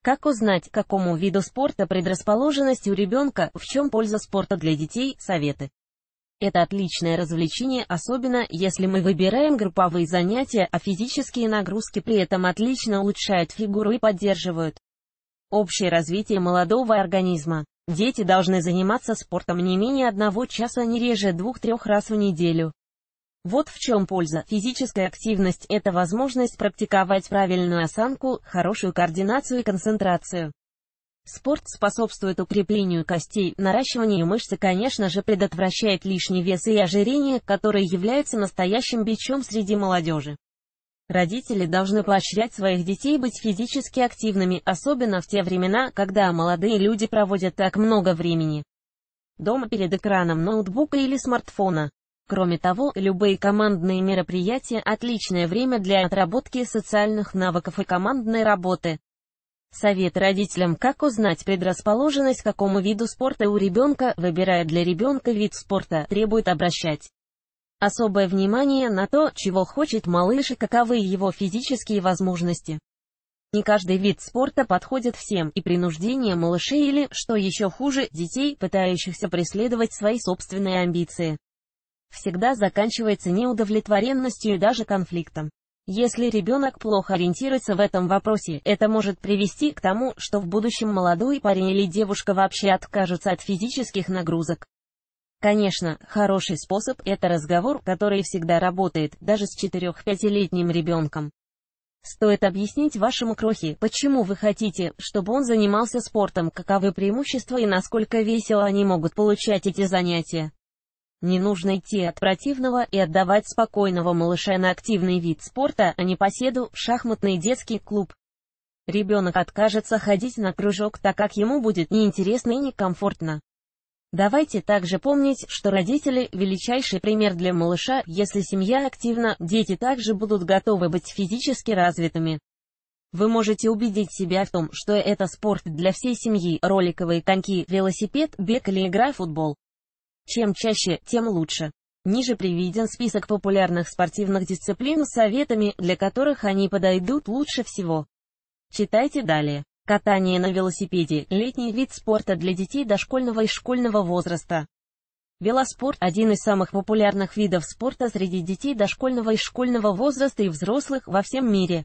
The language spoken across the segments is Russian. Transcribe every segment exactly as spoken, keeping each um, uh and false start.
Как узнать, к какому виду спорта предрасположенность у ребенка, в чем польза спорта для детей, советы. Это отличное развлечение, особенно если мы выбираем групповые занятия, а физические нагрузки при этом отлично улучшают фигуру и поддерживают общее развитие молодого организма. Дети должны заниматься спортом не менее одного часа, не реже двух-трех раз в неделю. Вот в чем польза. Физическая активность – это возможность практиковать правильную осанку, хорошую координацию и концентрацию. Спорт способствует укреплению костей, наращиванию мышц и, конечно же, предотвращает лишний вес и ожирение, которые являются настоящим бичом среди молодежи. Родители должны поощрять своих детей быть физически активными, особенно в те времена, когда молодые люди проводят так много времени дома перед экраном ноутбука или смартфона. Кроме того, любые командные мероприятия – отличное время для отработки социальных навыков и командной работы. Совет родителям: как узнать предрасположенность к какому виду спорта у ребенка, выбирая для ребенка вид спорта, требует обращать особое внимание на то, чего хочет малыш и каковы его физические возможности. Не каждый вид спорта подходит всем, и принуждение малышей или, что еще хуже, детей, пытающихся преследовать свои собственные амбиции, всегда заканчивается неудовлетворенностью и даже конфликтом. Если ребенок плохо ориентируется в этом вопросе, это может привести к тому, что в будущем молодой парень или девушка вообще откажутся от физических нагрузок. Конечно, хороший способ – это разговор, который всегда работает, даже с четырёх-пятилетним ребенком. Стоит объяснить вашему крохе, почему вы хотите, чтобы он занимался спортом, каковы преимущества и насколько весело они могут получать эти занятия. Не нужно идти от противного и отдавать спокойного малыша на активный вид спорта, а не поседу, шахматный детский клуб. Ребенок откажется ходить на кружок, так как ему будет неинтересно и некомфортно. Давайте также помнить, что родители – величайший пример для малыша. Если семья активна, дети также будут готовы быть физически развитыми. Вы можете убедить себя в том, что это спорт для всей семьи: роликовые коньки, велосипед, бег или игра в футбол. Чем чаще, тем лучше. Ниже приведен список популярных спортивных дисциплин с советами, для которых они подойдут лучше всего. Читайте далее. Катание на велосипеде – летний вид спорта для детей дошкольного и школьного возраста. Велоспорт – один из самых популярных видов спорта среди детей дошкольного и школьного возраста и взрослых во всем мире.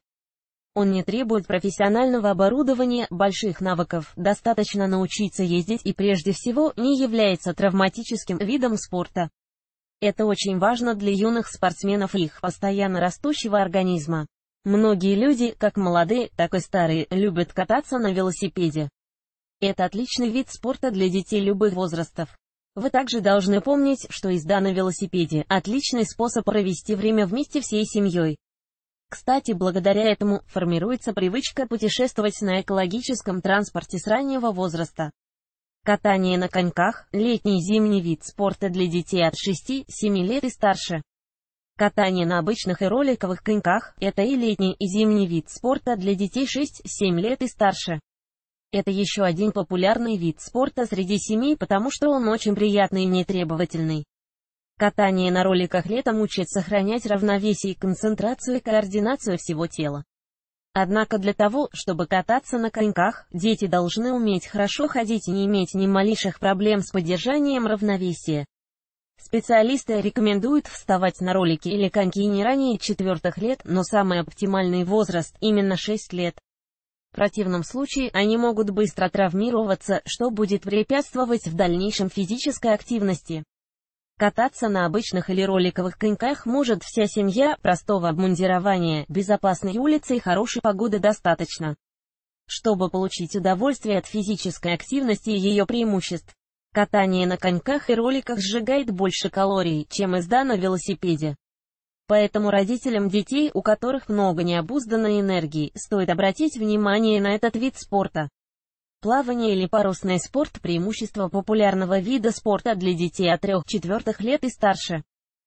Он не требует профессионального оборудования, больших навыков, достаточно научиться ездить и прежде всего не является травматическим видом спорта. Это очень важно для юных спортсменов и их постоянно растущего организма. Многие люди, как молодые, так и старые, любят кататься на велосипеде. Это отличный вид спорта для детей любых возрастов. Вы также должны помнить, что езда на велосипеде – отличный способ провести время вместе всей семьей. Кстати, благодаря этому формируется привычка путешествовать на экологическом транспорте с раннего возраста. Катание на коньках – летний и зимний вид спорта для детей от шести-семи лет и старше. Катание на обычных и роликовых коньках – это и летний, и зимний вид спорта для детей шесть-семь лет и старше. Это еще один популярный вид спорта среди семей, потому что он очень приятный и нетребовательный. Катание на роликах летом учит сохранять равновесие, концентрацию и координацию всего тела. Однако для того, чтобы кататься на коньках, дети должны уметь хорошо ходить и не иметь ни малейших проблем с поддержанием равновесия. Специалисты рекомендуют вставать на ролики или коньки не ранее четырёх лет, но самый оптимальный возраст – именно шесть лет. В противном случае они могут быстро травмироваться, что будет препятствовать в дальнейшем физической активности. Кататься на обычных или роликовых коньках может вся семья, простого обмундирования, безопасной улицы и хорошей погоды достаточно, чтобы получить удовольствие от физической активности и ее преимуществ. Катание на коньках и роликах сжигает больше калорий, чем езда на велосипеде. Поэтому родителям детей, у которых много необузданной энергии, стоит обратить внимание на этот вид спорта. Плавание или парусный спорт – преимущество популярного вида спорта для детей от трёх-четырёх лет и старше.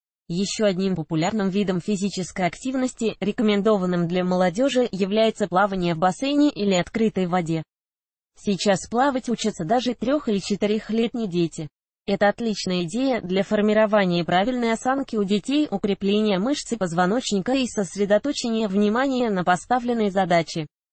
Еще одним популярным видом физической активности, рекомендованным для молодежи, является плавание в бассейне или открытой воде. Сейчас плавать учатся даже трёх- или четырёхлетние дети. Это отличная идея для формирования правильной осанки у детей, укрепления мышц позвоночника и сосредоточения внимания на поставленной задаче.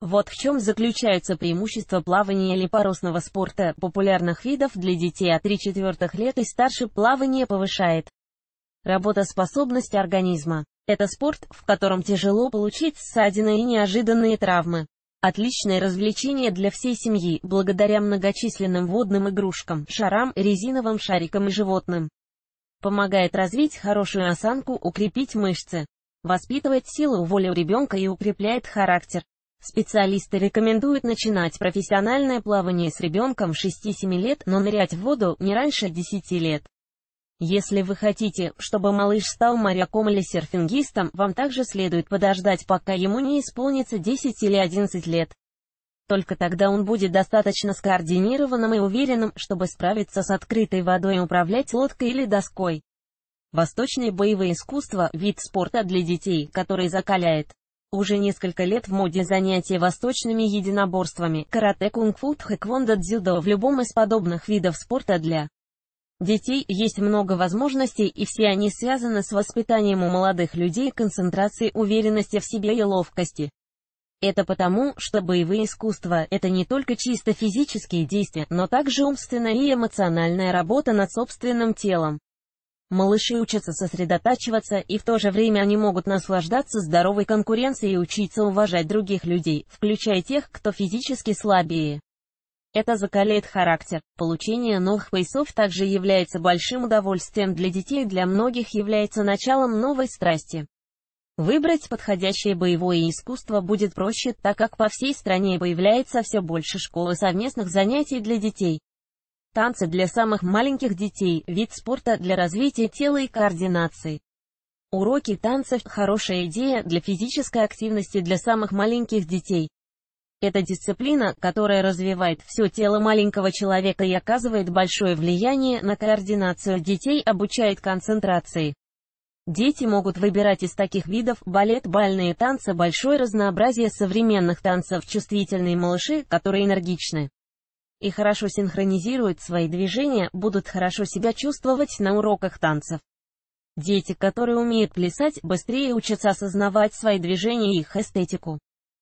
Вот в чем заключаются преимущества плавания или парусного спорта, популярных видов для детей от трёх четвёртых лет и старше. Плавание повышает работоспособность организма. Это спорт, в котором тяжело получить ссадины и неожиданные травмы. Отличное развлечение для всей семьи, благодаря многочисленным водным игрушкам, шарам, резиновым шарикам и животным. Помогает развить хорошую осанку, укрепить мышцы, воспитывает силу воли у ребенка и укрепляет характер. Специалисты рекомендуют начинать профессиональное плавание с ребенком шести-семи лет, но нырять в воду не раньше десяти лет. Если вы хотите, чтобы малыш стал моряком или серфингистом, вам также следует подождать, пока ему не исполнится десять или одиннадцать лет. Только тогда он будет достаточно скоординированным и уверенным, чтобы справиться с открытой водой и управлять лодкой или доской. Восточные боевые искусства – вид спорта для детей, который закаляет. Уже несколько лет в моде занятия восточными единоборствами, карате, кунг-фу, тхэквондо, дзюдо. В любом из подобных видов спорта для детей есть много возможностей, и все они связаны с воспитанием у молодых людей концентрации, уверенности в себе и ловкости. Это потому, что боевые искусства – это не только чисто физические действия, но также умственная и эмоциональная работа над собственным телом. Малыши учатся сосредотачиваться, и в то же время они могут наслаждаться здоровой конкуренцией и учиться уважать других людей, включая тех, кто физически слабее. Это закаляет характер. Получение новых поясов также является большим удовольствием для детей и для многих является началом новой страсти. Выбрать подходящее боевое искусство будет проще, так как по всей стране появляется все больше школ и совместных занятий для детей. Танцы для самых маленьких детей – вид спорта для развития тела и координации. Уроки танцев – хорошая идея для физической активности для самых маленьких детей. Это дисциплина, которая развивает все тело маленького человека и оказывает большое влияние на координацию детей, обучает концентрации. Дети могут выбирать из таких видов: балет, бальные танцы, большое разнообразие современных танцев, чувствительные малыши, которые энергичны и хорошо синхронизируют свои движения, будут хорошо себя чувствовать на уроках танцев. Дети, которые умеют плясать, быстрее учатся осознавать свои движения и их эстетику.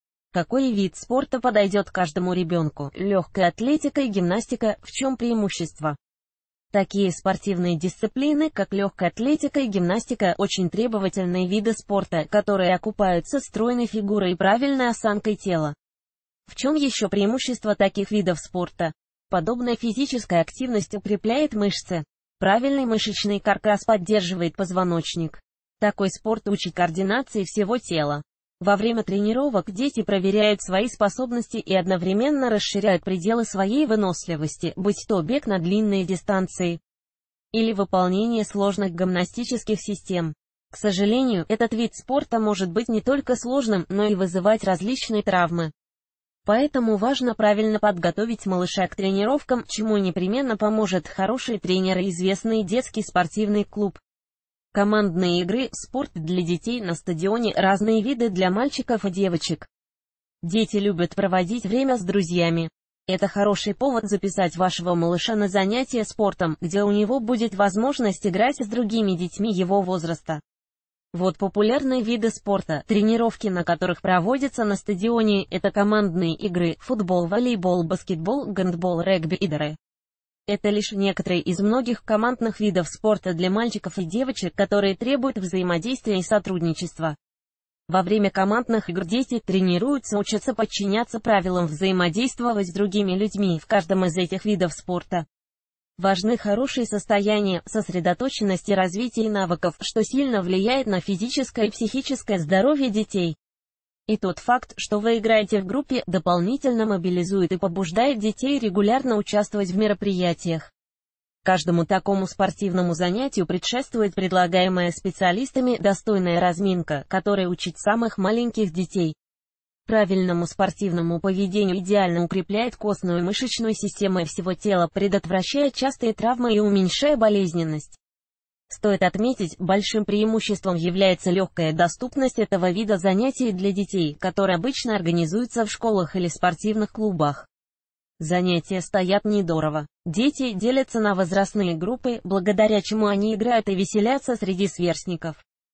Какой вид спорта подойдет каждому ребенку? Легкая атлетика и гимнастика. В чем преимущество? Такие спортивные дисциплины, как легкая атлетика и гимнастика, очень требовательные виды спорта, которые окупаются стройной фигурой и правильной осанкой тела. В чем еще преимущество таких видов спорта? Подобная физическая активность укрепляет мышцы. Правильный мышечный каркас поддерживает позвоночник. Такой спорт учит координации всего тела. Во время тренировок дети проверяют свои способности и одновременно расширяют пределы своей выносливости, будь то бег на длинные дистанции или выполнение сложных гимнастических систем. К сожалению, этот вид спорта может быть не только сложным, но и вызывать различные травмы. Поэтому важно правильно подготовить малыша к тренировкам, чему непременно поможет хороший тренер и известный детский спортивный клуб. Командные игры, спорт для детей на стадионе, разные виды для мальчиков и девочек. Дети любят проводить время с друзьями. Это хороший повод записать вашего малыша на занятия спортом, где у него будет возможность играть с другими детьми его возраста. Вот популярные виды спорта, тренировки на которых проводятся на стадионе, это командные игры, футбол, волейбол, баскетбол, гандбол, регби и дре. Это лишь некоторые из многих командных видов спорта для мальчиков и девочек, которые требуют взаимодействия и сотрудничества. Во время командных игр дети тренируются, учатся подчиняться правилам, взаимодействовать с другими людьми в каждом из этих видов спорта. Важны хорошее состояние, сосредоточенность и развитие навыков, что сильно влияет на физическое и психическое здоровье детей. И тот факт, что вы играете в группе, дополнительно мобилизует и побуждает детей регулярно участвовать в мероприятиях. Каждому такому спортивному занятию предшествует предлагаемая специалистами достойная разминка, которая учит самых маленьких детей правильному спортивному поведению, идеально укрепляет костную и мышечную системы всего тела, предотвращая частые травмы и уменьшая болезненность. Стоит отметить, большим преимуществом является легкая доступность этого вида занятий для детей, которые обычно организуются в школах или спортивных клубах. Занятия стоят недорого. Дети делятся на возрастные группы, благодаря чему они играют и веселятся среди сверстников.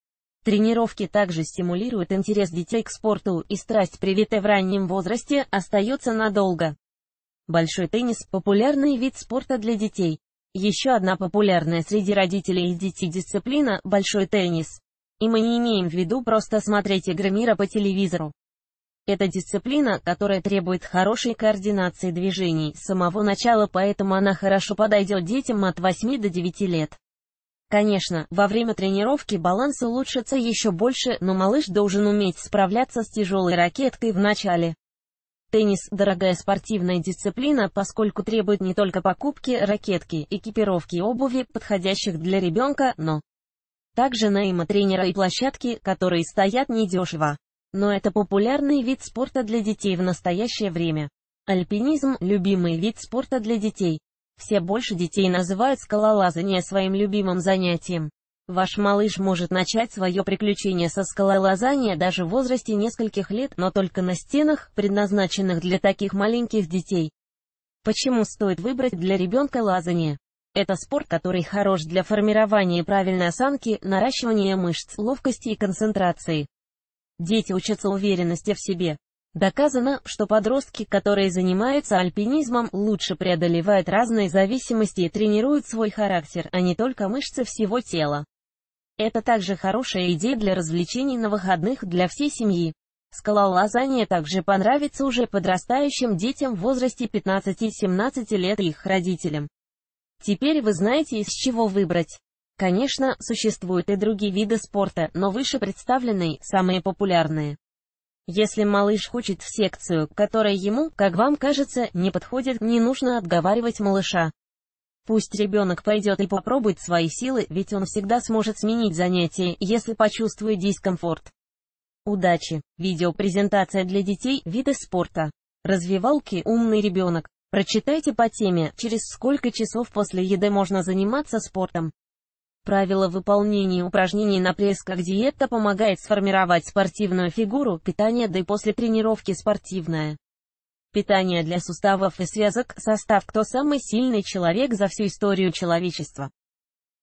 Тренировки также стимулируют интерес детей к спорту, и страсть, привитая в раннем возрасте, остается надолго. Большой теннис – популярный вид спорта для детей. Еще одна популярная среди родителей и детей дисциплина – большой теннис. И мы не имеем в виду просто смотреть игры мира по телевизору. Это дисциплина, которая требует хорошей координации движений с самого начала, поэтому она хорошо подойдет детям от восьми до девяти лет. Конечно, во время тренировки баланс улучшится еще больше, но малыш должен уметь справляться с тяжелой ракеткой в начале. Теннис – дорогая спортивная дисциплина, поскольку требует не только покупки ракетки, экипировки и обуви, подходящих для ребенка, но также найма тренера и площадки, которые стоят недешево. Но это популярный вид спорта для детей в настоящее время. Альпинизм – любимый вид спорта для детей. Все больше детей называют скалолазание своим любимым занятием. Ваш малыш может начать свое приключение со скалолазания даже в возрасте нескольких лет, но только на стенах, предназначенных для таких маленьких детей. Почему стоит выбрать для ребенка лазание? Это спорт, который хорош для формирования правильной осанки, наращивания мышц, ловкости и концентрации. Дети учатся уверенности в себе. Доказано, что подростки, которые занимаются альпинизмом, лучше преодолевают разные зависимости и тренируют свой характер, а не только мышцы всего тела. Это также хорошая идея для развлечений на выходных для всей семьи. Скалолазание также понравится уже подрастающим детям в возрасте пятнадцати-семнадцати лет и их родителям. Теперь вы знаете, из чего выбрать. Конечно, существуют и другие виды спорта, но выше представленные – самые популярные. Если малыш хочет в секцию, которая ему, как вам кажется, не подходит, не нужно отговаривать малыша. Пусть ребенок пойдет и попробует свои силы, ведь он всегда сможет сменить занятие, если почувствует дискомфорт. Удачи! Видеопрезентация для детей, виды спорта. Развивалки, умный ребенок. Прочитайте по теме, через сколько часов после еды можно заниматься спортом. Правила выполнения упражнений на пресс, как диета помогает сформировать спортивную фигуру, питание до и после тренировки спортивное. Питание для суставов и связок, состав, кто самый сильный человек за всю историю человечества.